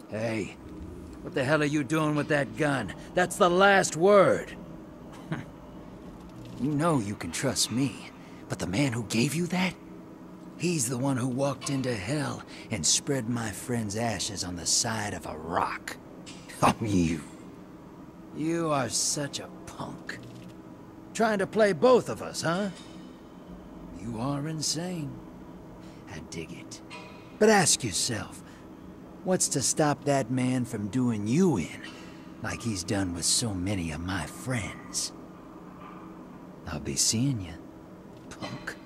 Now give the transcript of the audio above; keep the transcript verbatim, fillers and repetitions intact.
Hey, what the hell are you doing with that gun? That's the last word. You know you can trust me, but the man who gave you that? He's the one who walked into hell and spread my friend's ashes on the side of a rock. Oh, you. You are such a punk. Trying to play both of us, huh? You are insane. I dig it. But ask yourself, what's to stop that man from doing you in, like he's done with so many of my friends? I'll be seeing you, punk.